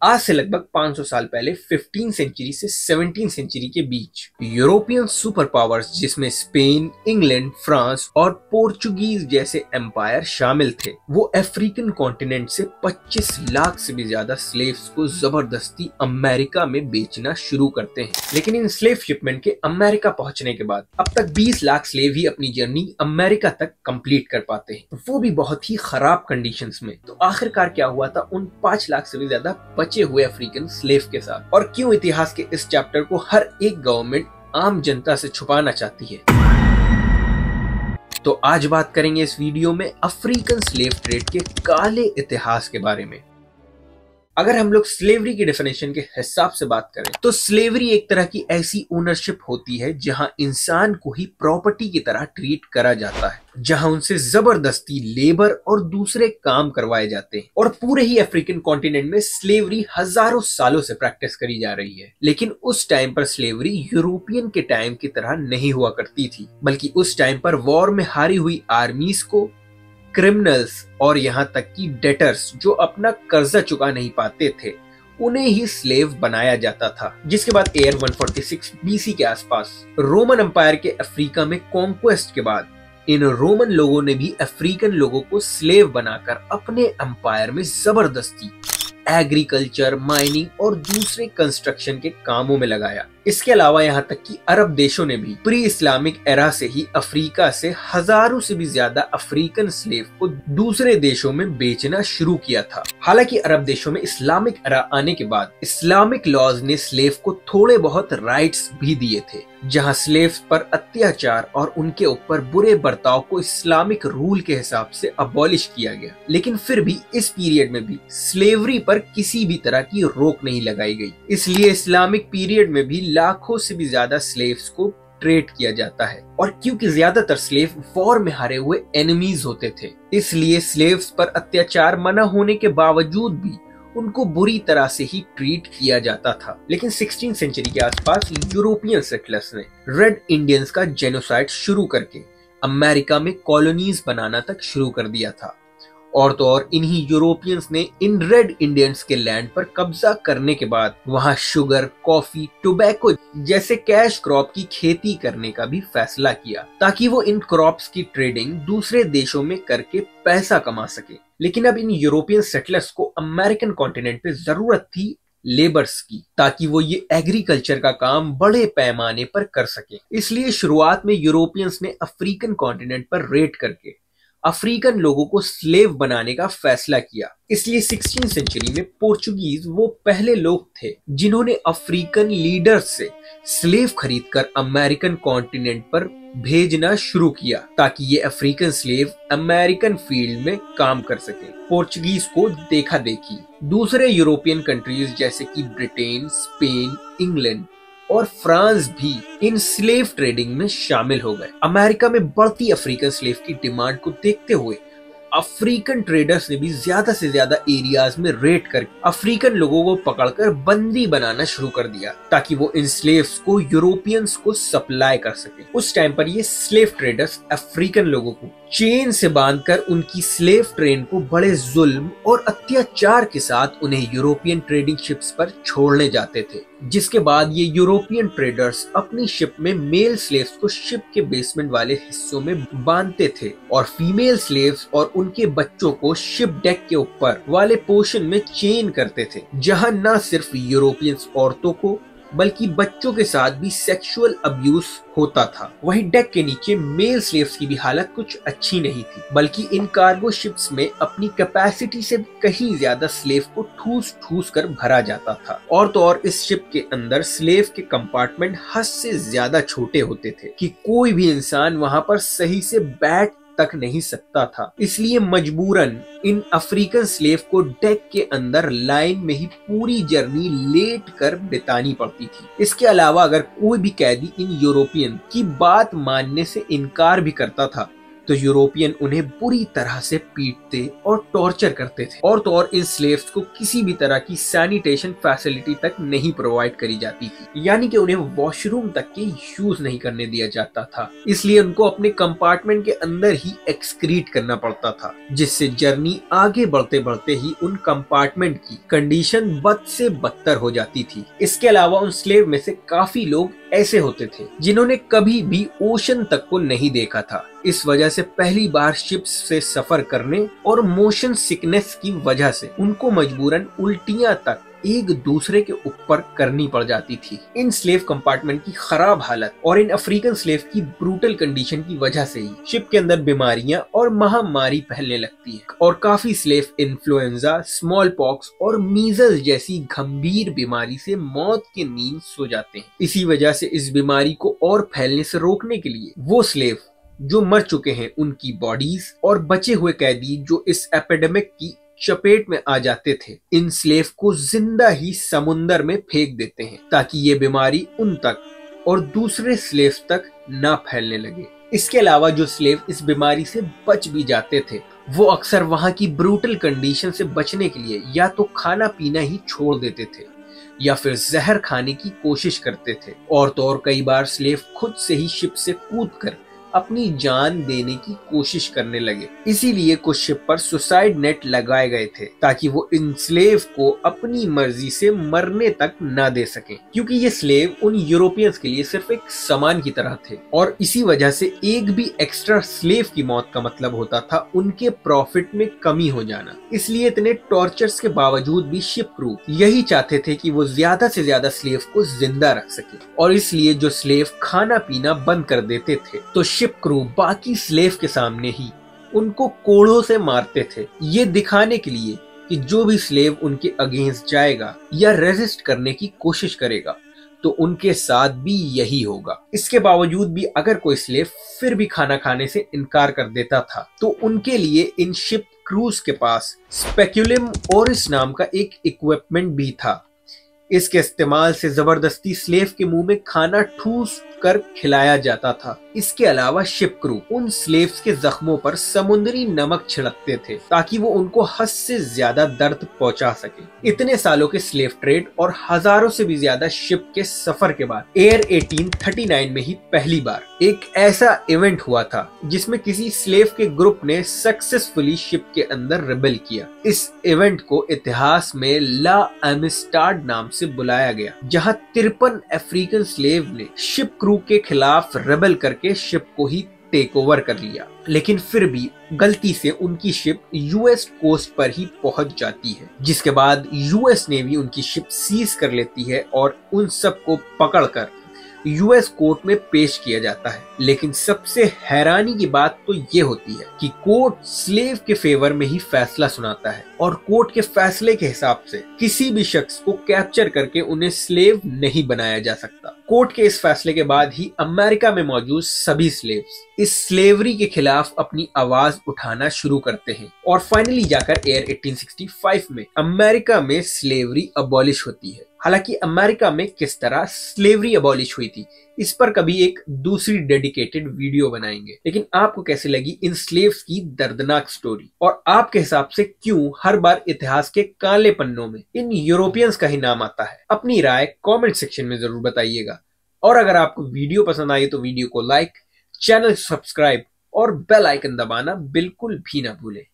आज से लगभग 500 साल पहले 15 सेंचुरी से 17 सेंचुरी के बीच यूरोपियन सुपर पावर्स जिसमें स्पेन, इंग्लैंड, फ्रांस और पोर्चुगीज जैसे एम्पायर शामिल थे, वो अफ्रीकन कॉन्टिनेंट से 25 लाख से भी ज्यादा स्लेव्स को जबरदस्ती अमेरिका में बेचना शुरू करते हैं। लेकिन इन स्लेव शिपमेंट के अमेरिका पहुंचने के बाद अब तक 20 लाख स्लेव ही अपनी जर्नी अमेरिका तक कंप्लीट कर पाते हैं, वो भी बहुत ही खराब कंडीशंस में। तो आखिरकार क्या हुआ था उन 5 लाख से भी ज्यादा बचे हुए अफ्रीकन स्लेव के साथ, और क्यों इतिहास के इस चैप्टर को हर एक गवर्नमेंट आम जनता से छुपाना चाहती है। तो आज बात करेंगे इस वीडियो में अफ्रीकन स्लेव ट्रेड के काले इतिहास के बारे में। अगर हम लोग स्लेवरी की डेफिनेशन के हिसाब से बात करें तो स्लेवरी एक तरह की ऐसी ओनरशिप होती है जहां इंसान को ही प्रॉपर्टी की तरह ट्रीट करा जाता है, जहां उनसे जबरदस्ती लेबर और दूसरे काम करवाए जाते हैं। और पूरे ही अफ्रीकन कॉन्टिनेंट में स्लेवरी हजारों सालों से प्रैक्टिस करी जा रही है। लेकिन उस टाइम पर स्लेवरी यूरोपियन के टाइम की तरह नहीं हुआ करती थी, बल्कि उस टाइम पर वॉर में हारी हुई आर्मीज को, क्रिमिनल्स और यहाँ तक कि डेटर्स जो अपना कर्जा चुका नहीं पाते थे, उन्हें ही स्लेव बनाया जाता था। जिसके बाद ईयर 146 बीसी के आसपास रोमन एम्पायर के अफ्रीका में कॉन्क्वेस्ट के बाद इन रोमन लोगों ने भी अफ्रीकन लोगों को स्लेव बनाकर अपने एम्पायर में जबरदस्ती एग्रीकल्चर, माइनिंग और दूसरे कंस्ट्रक्शन के कामों में लगाया। इसके अलावा यहाँ तक कि अरब देशों ने भी प्री इस्लामिक एरा से ही अफ्रीका से हजारों से भी ज्यादा अफ्रीकन स्लेव को दूसरे देशों में बेचना शुरू किया था। हालांकि अरब देशों में इस्लामिक एरा आने के बाद इस्लामिक लॉज ने स्लेव को थोड़े बहुत राइट्स भी दिए थे, जहां स्लेव्स पर अत्याचार और उनके ऊपर बुरे बर्ताव को इस्लामिक रूल के हिसाब से अबॉलिश किया गया। लेकिन फिर भी इस पीरियड में भी स्लेवरी पर किसी भी तरह की रोक नहीं लगाई गई। इसलिए इस्लामिक पीरियड में भी लाखों से भी ज्यादा स्लेव्स को ट्रेड किया जाता है। और क्योंकि ज्यादातर स्लेव वॉर में हारे हुए एनिमीज होते थे, इसलिए स्लेव्स पर अत्याचार मना होने के बावजूद भी उनको बुरी तरह से ही ट्रीट किया जाता था। लेकिन 16 सेंचुरी के आसपास यूरोपियन सेटलर्स ने रेड इंडियंस का जेनोसाइड शुरू करके अमेरिका में कॉलोनीज बनाना तक शुरू कर दिया था। और तो और इन्हीं यूरोपियंस ने इन रेड इंडियंस के लैंड पर कब्जा करने के बाद वहां शुगर, कॉफी, टोबैको जैसे कैश क्रॉप की खेती करने का भी फैसला किया, ताकि वो इन क्रॉप्स की ट्रेडिंग दूसरे देशों में करके पैसा कमा सके। लेकिन अब इन यूरोपियन सेटलर्स को अमेरिकन कॉन्टिनेंट पे जरूरत थी लेबर्स की, ताकि वो ये एग्रीकल्चर का काम बड़े पैमाने पर कर सके। इसलिए शुरुआत में यूरोपियंस ने अफ्रीकन कॉन्टिनेंट पर रेड करके अफ्रीकन लोगों को स्लेव बनाने का फैसला किया। इसलिए 16 सेंचुरी में पोर्चुगीज वो पहले लोग थे जिन्होंने अफ्रीकन लीडर्स से स्लेव खरीदकर अमेरिकन कॉन्टिनेंट पर भेजना शुरू किया, ताकि ये अफ्रीकन स्लेव अमेरिकन फील्ड में काम कर सके। पोर्चुगीज को देखा देखी दूसरे यूरोपियन कंट्रीज जैसे कि ब्रिटेन, स्पेन, इंग्लैंड और फ्रांस भी इन स्लेव ट्रेडिंग में शामिल हो गए। अमेरिका में बढ़ती अफ्रीकन स्लेव की डिमांड को देखते हुए अफ्रीकन ट्रेडर्स ने भी ज्यादा से ज्यादा एरियाज में रेड करके अफ्रीकन लोगों को पकड़कर बंदी बनाना शुरू कर दिया, ताकि वो इन स्लेव्स को यूरोपियंस को सप्लाई कर सके। उस टाइम पर ये स्लेव ट्रेडर्स अफ्रीकन लोगों को चेन से बांधकर उनकी स्लेव ट्रेन को बड़े जुल्म और अत्याचार के साथ उन्हें यूरोपियन ट्रेडिंग शिप्स पर छोड़ने जाते थे। जिसके बाद ये यूरोपियन ट्रेडर्स अपनी शिप में मेल स्लेव्स को शिप के बेसमेंट वाले हिस्सों में बांधते थे और फीमेल स्लेव्स और उनके बच्चों को शिप डेक के ऊपर वाले पोर्शन में चेन करते थे, जहां न सिर्फ यूरोपियंस औरतों को बल्कि बच्चों के साथ भी सेक्सुअल अब्यूज होता था। वहीं डेक के नीचे मेल स्लेव्स की भी हालत कुछ अच्छी नहीं थी, बल्कि इन कार्गो शिप्स में अपनी कैपेसिटी से कहीं ज्यादा स्लेव को ठूस ठूस कर भरा जाता था। और तो और इस शिप के अंदर स्लेव के कंपार्टमेंट हद से ज्यादा छोटे होते थे कि कोई भी इंसान वहां पर सही से बैठ तक नहीं सकता था। इसलिए मजबूरन इन अफ्रीकन स्लेव को डेक के अंदर लाइन में ही पूरी जर्नी लेट कर बितानी पड़ती थी। इसके अलावा अगर कोई भी कैदी इन यूरोपियन की बात मानने से इनकार भी करता था तो यूरोपियन उन्हें बुरी तरह से पीटते और टॉर्चर करते थे। और तो और इन स्लेव्स को किसी भी तरह की सैनिटेशन फैसिलिटी तक नहीं प्रोवाइड करी जाती थी, यानी कि उन्हें वॉशरूम तक के यूज नहीं करने दिया जाता था। इसलिए उनको अपने कंपार्टमेंट के अंदर ही एक्सक्रीट करना पड़ता था, जिससे जर्नी आगे बढ़ते बढ़ते ही उन कंपार्टमेंट की कंडीशन बद से बदतर हो जाती थी। इसके अलावा उन स्लेव में से काफी लोग ऐसे होते थे जिन्होंने कभी भी ओशन तक को नहीं देखा था। इस वजह से पहली बार शिप्स से सफर करने और मोशन सिकनेस की वजह से उनको मजबूरन उल्टियां तक एक दूसरे के ऊपर करनी पड़ जाती थी। इन स्लेव कंपार्टमेंट की खराब हालत और इन अफ्रीकन स्लेव की ब्रूटल कंडीशन की वजह से ही शिप के अंदर बीमारियां और महामारी फैलने लगती है और काफी स्लेव इन्फ्लुएंजा, स्मॉल पॉक्स और मीजल्स जैसी गंभीर बीमारी से मौत की नींद सो जाते हैं। इसी वजह से इस बीमारी को और फैलने से रोकने के लिए वो स्लेव जो मर चुके हैं उनकी बॉडीज और बचे हुए कैदी जो इस एपिडेमिक की चपेट में आ जाते थे, इन स्लेव को जिंदा ही समुंदर में फेंक देते हैं ताकि ये बीमारी उन तक और दूसरे स्लेव तक ना फैलने लगे। इसके अलावा जो स्लेव इस बीमारी से बच भी जाते थे वो अक्सर वहां की ब्रूटल कंडीशन से बचने के लिए या तो खाना पीना ही छोड़ देते थे या फिर जहर खाने की कोशिश करते थे। और तो और कई बार स्लेव खुद से ही शिप से कूदकर अपनी जान देने की कोशिश करने लगे। इसीलिए कुछ शिप पर सुसाइड नेट लगाए गए थे ताकि वो इन स्लेव को अपनी मर्जी से मरने तक ना दे सकें, क्योंकि ये स्लेव उन यूरोपियंस के लिए सिर्फ एक सामान की तरह थे और इसी वजह से एक भी एक्स्ट्रा स्लेव की मौत का मतलब होता था उनके प्रॉफिट में कमी हो जाना। इसलिए इतने टॉर्चर्स के बावजूद भी शिप क्रू यही चाहते थे कि वो ज्यादा से ज्यादा स्लेव को जिंदा रख सके और इसलिए जो स्लेव खाना पीना बंद कर देते थे तो शिप क्रू बाकी स्लेव के सामने ही उनको कोड़ों से मारते थे, ये दिखाने के लिए कि जो भी स्लेव उनके अगेंस्ट जाएगा या रेजिस्ट करने की कोशिश करेगा तो उनके साथ भी यही होगा। इसके बावजूद भी अगर कोई स्लेव फिर भी खाना खाने से इनकार कर देता था तो उनके लिए इन शिप क्रूज के पास स्पेक्युलम ओरिस नाम का एक इक्विपमेंट भी था। इसके इस्तेमाल से जबरदस्ती स्लेव के मुंह में खाना ठूस कर खिलाया जाता था। इसके अलावा शिप क्रू उन स्लेव्स के जख्मों पर समुद्री नमक छिड़कते थे ताकि वो उनको हद से ज्यादा दर्द पहुंचा सके। इतने सालों के स्लेव ट्रेड और हजारों से भी ज्यादा शिप के सफर के बाद एयर 1839 में ही पहली बार एक ऐसा इवेंट हुआ था जिसमें किसी स्लेव के ग्रुप ने सक्सेसफुली शिप के अंदर रिबेल किया। इस इवेंट को इतिहास में ला एमिस्टाड नाम से बुलाया गया, जहां 53 अफ्रीकन स्लेव ने शिप क्रू के खिलाफ रेबेल करके शिप को ही टेक ओवर कर लिया। लेकिन फिर भी गलती से उनकी शिप यूएस कोस्ट पर ही पहुंच जाती है, जिसके बाद यूएस नेवी उनकी शिप सीज कर लेती है और उन सबको पकड़कर यूएस कोर्ट में पेश किया जाता है। लेकिन सबसे हैरानी की बात तो ये होती है कि कोर्ट स्लेव के फेवर में ही फैसला सुनाता है और कोर्ट के फैसले के हिसाब से किसी भी शख्स को कैप्चर करके उन्हें स्लेव नहीं बनाया जा सकता। कोर्ट के इस फैसले के बाद ही अमेरिका में मौजूद सभी स्लेव्स इस स्लेवरी के खिलाफ अपनी आवाज उठाना शुरू करते हैं और फाइनली जाकर एयर 1865 में अमेरिका में स्लेवरी अबॉलिश होती है। हालांकि अमेरिका में किस तरह स्लेवरी अबॉलिश हुई थी इस पर कभी एक दूसरी डेडिकेटेड वीडियो बनाएंगे। लेकिन आपको कैसी लगी इन स्लेव्स की दर्दनाक स्टोरी और आपके हिसाब से क्यों हर बार इतिहास के काले पन्नों में इन यूरोपियंस का ही नाम आता है? अपनी राय कमेंट सेक्शन में जरूर बताइएगा। और अगर आपको वीडियो पसंद आई तो वीडियो को लाइक, चैनल सब्सक्राइब और बेल आइकन दबाना बिल्कुल भी ना भूलें।